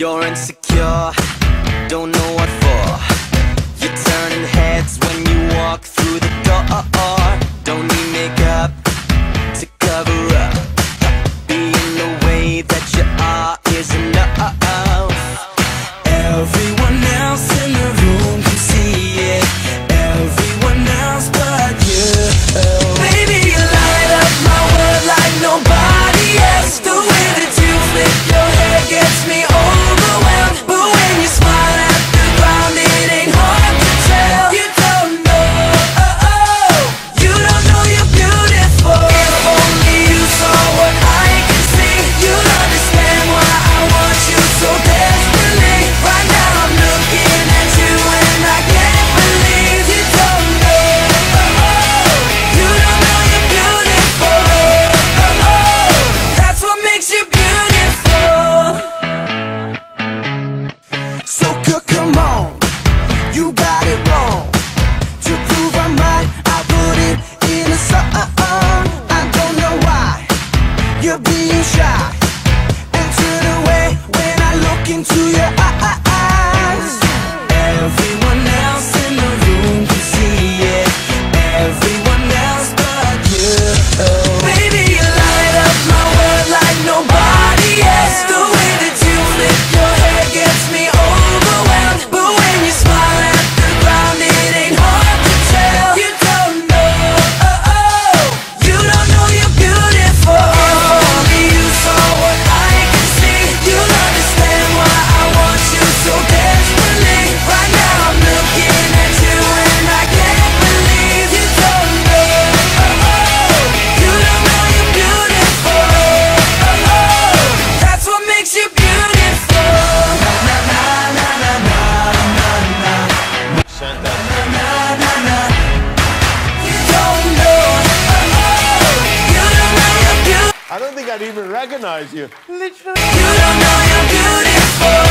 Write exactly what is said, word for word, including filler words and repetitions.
You're insecure, don't know what for. You're turning heads when you walk through the door. Don't need makeup to cover up. Being the way that you are is enough. Everyone else in the room can see it. Everyone else but you. Baby, you light up my world like nobody else. The way that you flip your hair gets me overwhelmed. But when you smile at the ground, it ain't hard to tell. You don't know, oh, oh, you don't know you're beautiful. If only you saw what I can see, you'd understand why I want you so desperately. Right now I'm looking at you and I can't believe you don't know, oh, oh, you don't know you're beautiful, oh, oh, that's what makes you beautiful. So c- come on, you got it wrong. To prove I'm right, I put it in a song. I don't know why you're being shy and turn away when I look into your eyes. Everyone else in the room can see it. Everyone else but you. Baby, you light up my world like nobody else. The way that you flip your hair gets me overwhelmed. But when you smile at the ground, it ain't hard to tell. You don't know, oh, oh, you don't know you're beautiful. If only you saw what I can see, you'll understand why I want you so desperately. Right now I'm looking at you and I can't believe you don't know, oh, oh, you don't know you're beautiful, oh, oh, that's what makes you beautiful. Na na na na na na na na. Na na na. You don't know, oh, oh, you don't know you're beautiful. I don't think I'd even recognize you. You don't know you're beautiful.